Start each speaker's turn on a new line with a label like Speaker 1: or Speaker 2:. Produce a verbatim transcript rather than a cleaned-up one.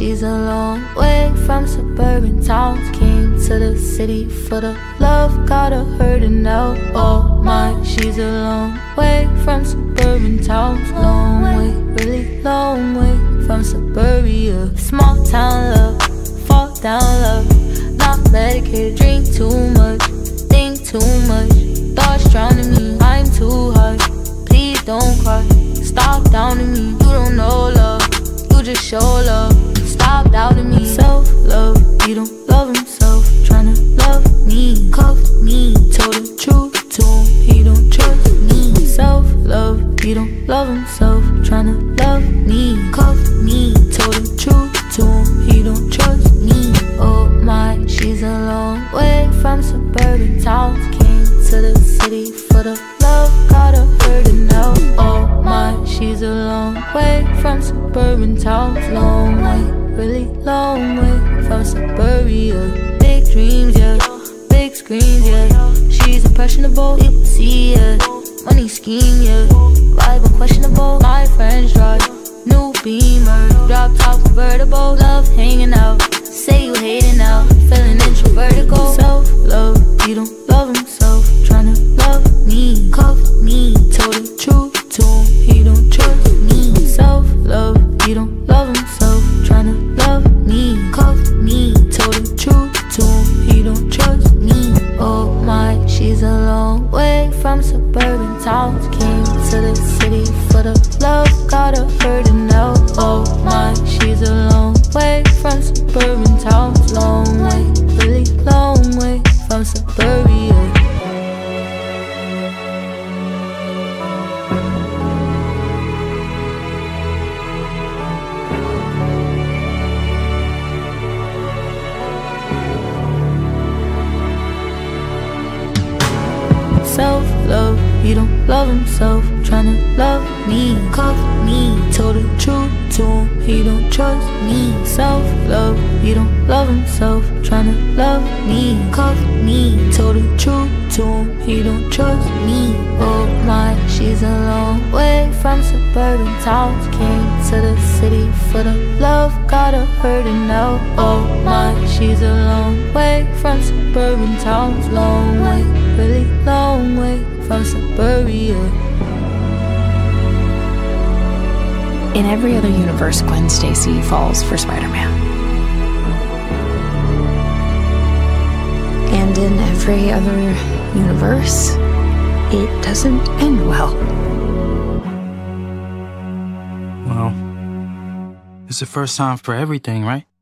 Speaker 1: she's a long way from suburban towns. Came to the city for the love, got her hurting now. Oh my, she's a long way from suburban towns. Long way, really long way from suburbia. Small town love, fall down love. Not medicated, drink too much, think too much. Thoughts drowning me, I'm too hard. Please don't cry, stop downing me. You don't know love, you just show love. Stop doubting me. Self-love, he don't love himself. Tryna love me, cuff me. Told the truth to him, he don't trust me. Self-love, he don't love himself. Tryna love me, cuff me. Told the truth to him, he don't trust me. Oh my, she's a long way from suburban towns. Came to the city for the love, got her hurting now. Oh my, she's a long way from suburban towns. Long way, really long way from suburbia. Big dreams, yeah, big screens, yeah. She's impressionable, people see, yeah. Money scheme, yeah. Vibe unquestionable. My friends drive new Beamer, drop top convertible. Love hanging out, say you hating now, feeling introverted. Go self-love, he don't love himself. Tryna love me, cuff me. Told the truth to him, he don't trust me. Self-love, he don't love himself. Tryna love me, cuff me. Told the truth to him, he don't trust me. Oh my, she's a long way from suburban towns. Came to the city for the love, got her hurting now. Oh my, she's a long way from suburban towns. Long way, really long way from suburbia. Self-love, he don't love himself. Tryna love me, cuff me. Told the truth to him, he don't trust me. Self-love, he don't love himself. Tryna love me, cuff me. Told the truth to him, he don't trust me. Oh my, she's a long way from suburban towns. Came to the city for the love, got her hurting now. Oh my, she's a long way from suburban towns. Long way, really long way from suburbia.
Speaker 2: In every other universe, Gwen Stacy falls for Spider-Man. And in every other universe, it doesn't end well.
Speaker 3: Well, it's the first time for everything, right?